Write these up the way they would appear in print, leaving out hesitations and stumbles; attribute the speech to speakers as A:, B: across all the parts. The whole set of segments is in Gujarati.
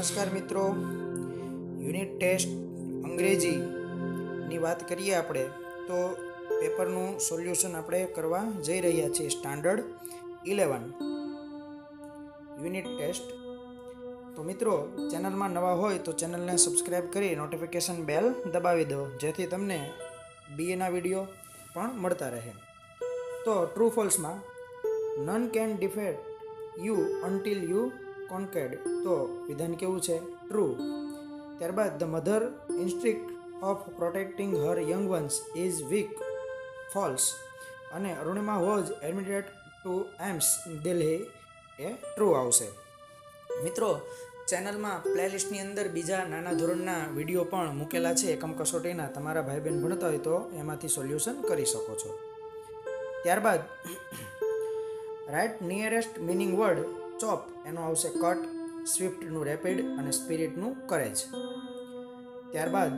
A: નમસ્કાર મિત્રો, યુનિટ ટેસ્ટ અંગ્રેજીની વાત કરીએ આપણે તો પેપરનું સોલ્યુશન આપણે કરવા જઈ રહ્યા છીએ. Standard 11 unit test. તો મિત્રો, ચેનલમાં નવા હોય તો ચેનલને સબસ્ક્રાઈબ કરી નોટિફિકેશન બેલ દબાવી દો, જેથી તમને બીએના વિડીયો પણ મળતા રહે. તો ટ્રુ ફોલ્સમાં none can defeat you until you concede, તો વિધાન કેવું છે? ટ્રુ. ત્યારબાદ the mother instinct of protecting her young ones is weak, false. અને Arunima was admitted to AIIMS Delhi, એ ટ્રુ આવશે. મિત્રો, ચેનલમાં પ્લેલિસ્ટની અંદર બીજા નાના ધોરણના વિડીયો પણ મૂકેલા છે એકમ કસોટીના. તમારા ભાઈ બહેન ભણતા હોય તો એમાંથી સોલ્યુશન કરી શકો છો. ત્યારબાદ write nearest meaning word. Chop એનો આવશે કટ, સ્વિફ્ટનું રેપિડ અને સ્પિરિટનું કરેજ. ત્યારબાદ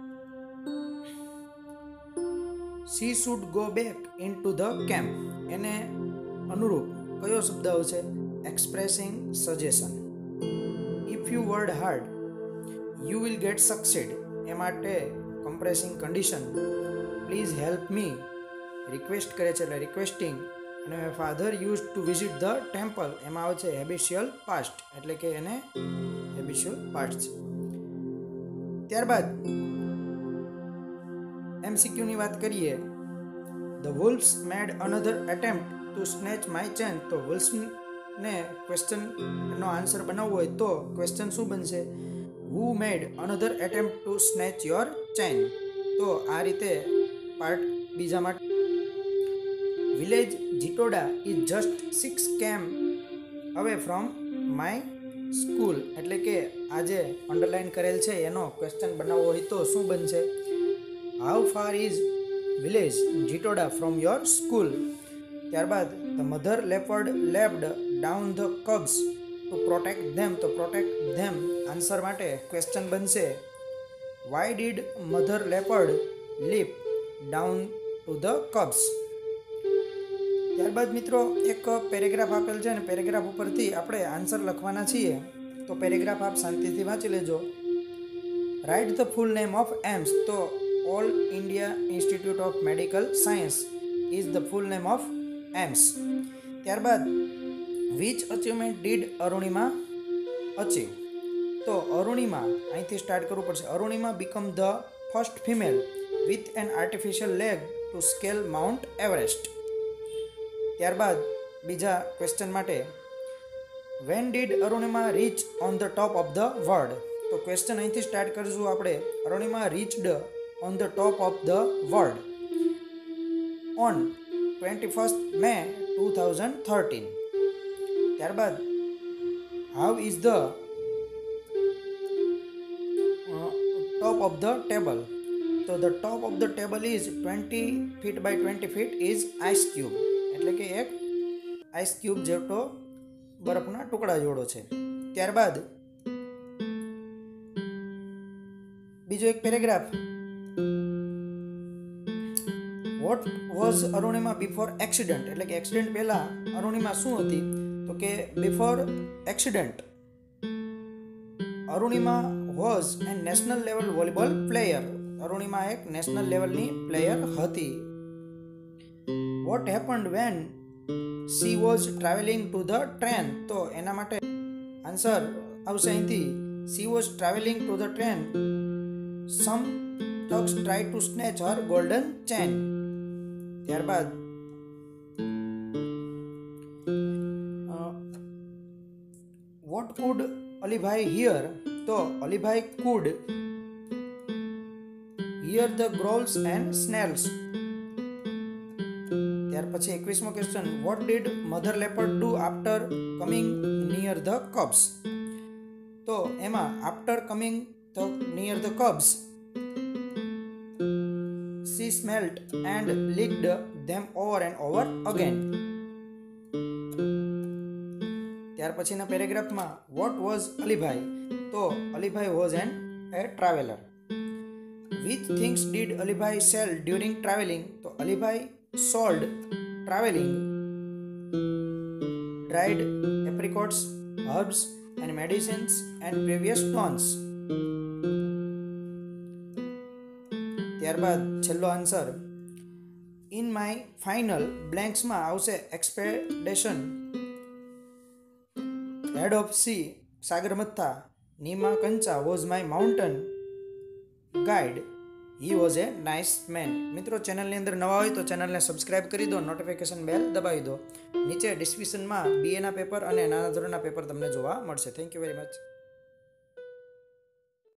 A: she should go back in to the camp, એને અનુરૂપ કયો શબ્દ આવશે? Expressing suggestion. If you worked hard you will get succeed, એ માટે compressing condition. Please help me, request કરે છે એટલે રિક્વેસ્ટિંગ. અને father use to visit the temple, એમાં આવે છે હેબિચ્યુઅલ પાસ્ટ, એટલે કે એને હેબિચ્યુઅલ પાસ્ટ છે. ત્યારબાદ એમસીક્યુની વાત કરીએ. The wolves made another attempt to snatch my chain, તો વુલ્ફ્સને ક્વેશ્ચનનો આન્સર બનાવવો હોય તો ક્વેશ્ચન શું બનશે? Who made another attempt to snatch your chain. તો આ રીતે પાર્ટ બીજા માટે. Village Jitoda is just 6 km away from my school, એટલે કે આ જે અંડરલાઇન કરેલ છે એનો ક્વેશ્ચન બનાવવો હોય તો શું બનશે? How far is village Jitoda from your school. ત્યારબાદ the mother leopard leaped down the cubs to protect them, તો પ્રોટેક્ટ ધેમ આન્સર માટે ક્વેશ્ચન બનશે why did mother leopard leap down to the cubs. ત્યારબાદ મિત્રો, એક પેરેગ્રાફ આપેલ છે અને પેરેગ્રાફ ઉપરથી આપણે આન્સર લખવાના છીએ. તો પેરેગ્રાફ આપ શાંતિથી વાંચી લેજો. Write the full name of AIIMS, તો all India institute of medical science is the full name of AIIMS. ત્યારબાદ which achievement did Arunima achieve, તો અરુણિમા અહીંથી સ્ટાર્ટ કરવું પડશે. Arunima become the first female with an artificial leg to scale Mount Everest. ત્યારબાદ બીજા ક્વેશ્ચન માટે when did Arunima reach on the top of the world, તો ક્વેશ્ચન અહીંથી સ્ટાર્ટ કરીશું આપણે. Arunima reached on the top of the world on 21st May 2013. ત્યારબાદ how is the top of the table, તો the top of the table is 20 feet by 20 feet is ice cube, એટલે કે એક આઈસ ક્યુબ જેટલો બરફના ટુકડા જોડો છે. ત્યારબાદ બીજો એક paragraph. What was Arunima before accident, એટલે કે એક્સિડન્ટ પહેલા અરુણિમા શું હતી? તો કે before accident Arunima was a national level volleyball player, Arunima એક નેશનલ લેવલની પ્લેયર હતી. What happened when she was travelling to the train, તો એના માટે આન્સર આવશે અહીંથી she was travelling to the train some thugs try to snatch her golden chain. ત્યારબાદ what could અલીભાઈ hear, તો Alibhai could hear the growls and snails. ત્યાર પછી 21મો question. what did mother leopard do after coming near the cubs, તો એમાં after coming near the cubs she smelt and licked them over and over again. ત્યાર પછીના પેરેગ્રાફમાં what was અલીભાઈ, તો Alibhai was a traveler. which things did Alibhai sell during traveling, તો Alibhai sold traveling dried apricots, herbs and medicines and previous tones. ત્યારબાદ છેલ્લો આન્સર ઇન માય ફાઇનલ બ્લેન્ક્સમાં આવશે expedition head of sea Sagarmatha Nima Kancha was my mountain guide he was a nice man. મિત્રો ચેનલની અંદર નવા હોય તો ચેનલને સબસ્ક્રાઇબ કરી દો, નોટિફિકેશન બેલ દબાવી દો. નીચે ડિસ્ક્રિપ્શનમાં બીએના પેપર અને નાના ધોરણના પેપર તમને જોવા મળશે. Thank you very much.